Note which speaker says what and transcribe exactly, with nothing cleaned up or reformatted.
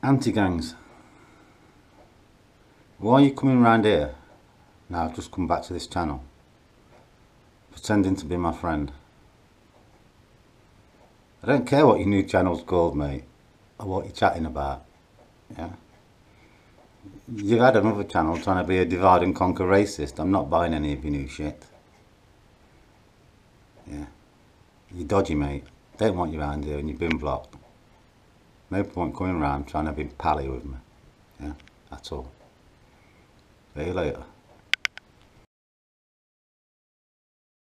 Speaker 1: Anti-gangs. Why are you coming round here? Now I've just come back to this channel. Pretending to be my friend. I don't care what your new channel's called, mate. Or what you're chatting about. Yeah. You had another channel trying to be a divide and conquer racist. I'm not buying any of your new shit. Yeah. You're dodgy, mate. Don't want you around here and you've been blocked. No point coming round trying to be pally with me. Yeah, that's all. See you later.